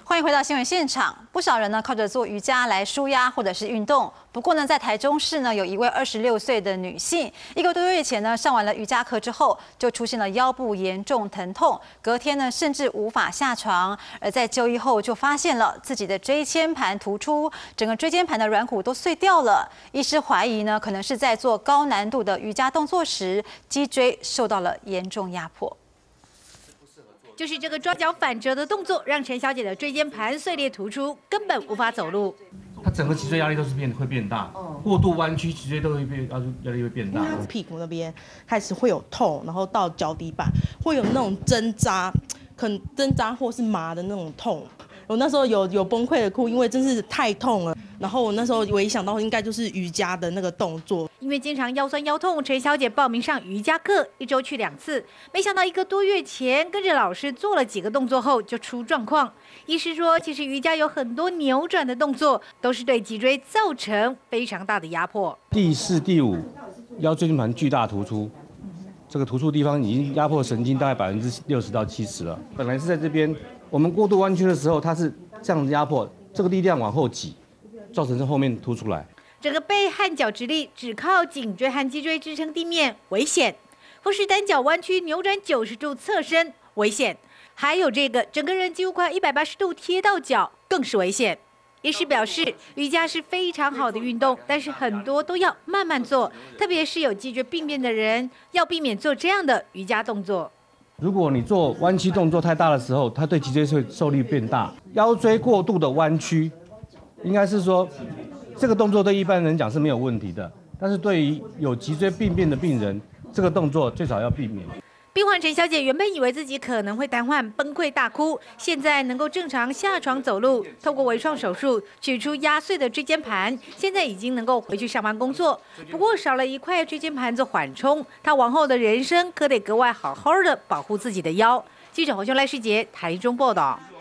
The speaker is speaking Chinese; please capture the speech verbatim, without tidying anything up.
欢迎回到新闻现场。不少人呢靠着做瑜伽来舒压或者是运动。不过呢，在台中市呢，有一位二十六岁的女性，一个多月前呢上完了瑜伽课之后，就出现了腰部严重疼痛，隔天呢甚至无法下床。而在就医后就发现了自己的椎间盘突出，整个椎间盘的软骨都碎掉了。医师怀疑呢，可能是在做高难度的瑜伽动作时，脊椎受到了严重压迫。 就是这个抓脚反折的动作，让陈小姐的椎间盘碎裂突出，根本无法走路。 她整个脊椎压力都是变会变大，过度弯曲，脊椎都会变压压力会变大。 屁股那边开始会有痛，然后到脚底板会有那种针扎，可能针扎或是麻的那种痛。我那时候有有崩溃的哭，因为真是太痛了。然后我那时候唯一想到应该就是瑜伽的那个动作。 因为经常腰酸腰痛，陈小姐报名上瑜伽课，一周去两次。没想到一个多月前，跟着老师做了几个动作后就出状况。医师说，其实瑜伽有很多扭转的动作，都是对脊椎造成非常大的压迫。 第四、第五腰椎间盘巨大突出，这个突出地方已经压迫神经大概百分之六十到七十了。本来是在这边，我们过度弯曲的时候，它是这样子压迫，这个力量往后挤，造成这后面凸出来。 整个背和脚直立，只靠颈椎和脊椎支撑地面，危险；或是单脚弯曲扭转九十度侧身，危险；还有这个整个人几乎快一百八十度贴到脚，更是危险。医师表示，瑜伽是非常好的运动，但是很多都要慢慢做，特别是有脊椎病变的人，要避免做这样的瑜伽动作。 如果你做弯曲动作太大的时候，它对脊椎会受力变大。腰椎过度的弯曲，应该是说。 这个动作对一般人讲是没有问题的，但是对于有脊椎病变的病人，这个动作最少要避免。 病患陈小姐原本以为自己可能会瘫痪、崩溃大哭，现在能够正常下床走路，透过微创手术取出压碎的椎间盘，现在已经能够回去上班工作。不过少了一块椎间盘做缓冲，她往后的人生可得格外好好的保护自己的腰。记者黄秀赖世杰台中报道。